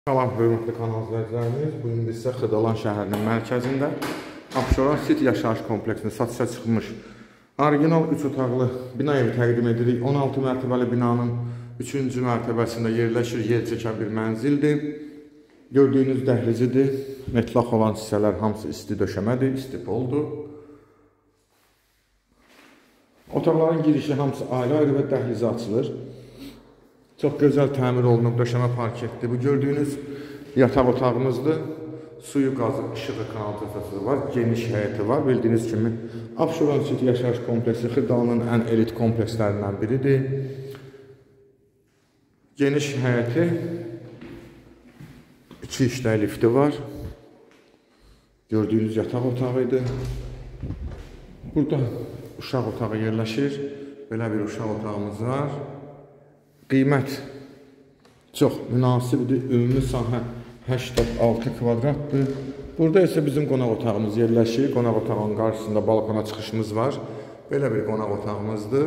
Salam, hörmətli kanal izləyicilərimiz. Bugün biz sizə Xırdalan şəhərinin mərkəzində Abşeron City yaşayış kompleksində satışa çıxmış orijinal 3 otaqlı bina evi təqdim edirik. 16 mərtəbəli binanın 3-cü mərtəbəsində yerləşir, yer çəkən bir mənzildir. Gördüyünüz dəhlizidir. Metlaq olan hissələr hamısı isti döşəmədir, isti poldur. Otaqların girişi hamısı ayrı-ayrı və dəhlizi açılır. Çox gözəl təmir olunub, döşəmə parketdir. Bu gördüyünüz yataq otağımızdır. Suyu, qazı, işığı, kanalizasiyası var. Geniş həyəti var. Bildiyiniz kimi Abşeron City yaşayış kompleksi Xırdalanın ən elit komplekslərindən biridir. Geniş həyəti, 2 işləy lifti var. Gördüyünüz yataq otağıydı. Burada uşaq otağı yerləşir. Belə bir uşaq otağımız var. Qiymət çox münasibdir. Ümumi sahə 86 kvadratdır. Burada isə bizim qonaq otağımız yerləşir. Qonaq otağının qarşısında balkona çıxışımız var. Belə bir qonaq otağımızdır.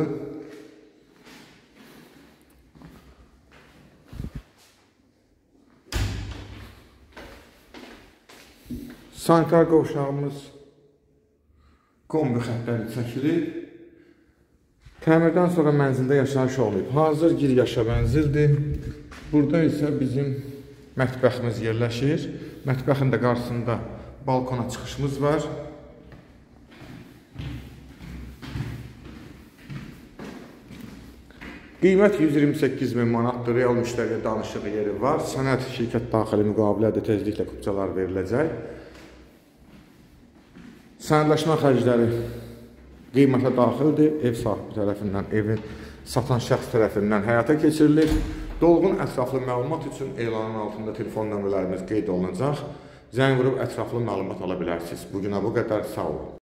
Sanitar qovşağımız kombi xəttləri çəkilir. Təmirdən sonra mənzildə yaşayış olmayıb. Hazır gir yaşa mənzildir. Burada isə bizim mətbəximiz yerləşir. Mətbəxin də qarşısında balkona çıxışımız var. Qiymət 128.000 manatdır. Real müştəriyə danışığı yeri var. Sənəd şirkət daxili müqavilədə tezliklə kupçalar veriləcək. Sənədləşmə xərcləri qiymətə daxildir. Ev sahibi tərəfindən, evin satan şəxs tərəfindən həyata keçirilir. Dolğun ətraflı məlumat üçün elanın altında telefon nömrələrimiz qeyd olunacaq. Zəng vurub ətraflı məlumat ala bilərsiniz. Bugünə bu qədər, sağ olun.